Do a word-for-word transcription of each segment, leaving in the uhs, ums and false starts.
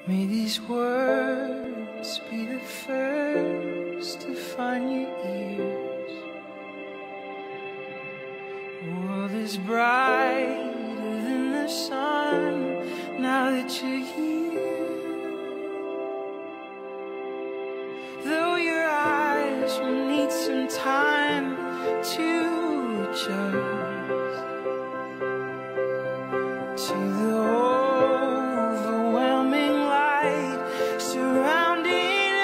May these words be the first to find your ears. The world is brighter than the sun now that you're here. Though your eyes will need some time to adjust to the overwhelming light surrounding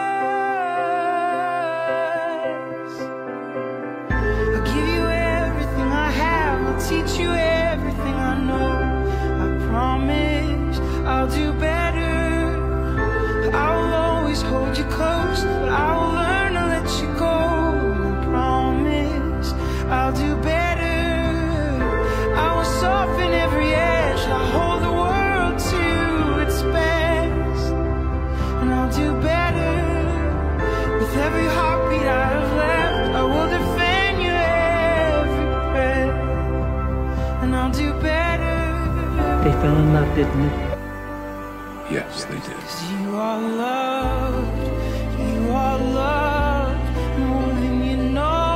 us. I'll give you everything I have, I'll teach you everything I know. I promise I'll do better. I'll always hold you close, but I will learn to let you go. I promise I'll do better. I will soften every edge, I'll hold the world to its best, and I'll do better. With every heartbeat I have left, I will defend you every breath, and I'll do better. They fell in love, didn't they? Yes, they did. 'Cause you are loved, you are loved more than you know.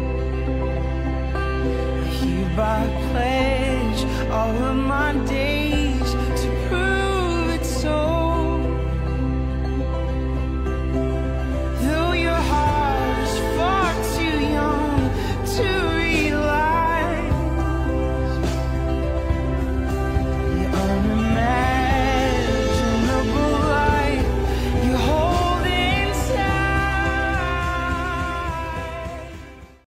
I hereby pledge all of my days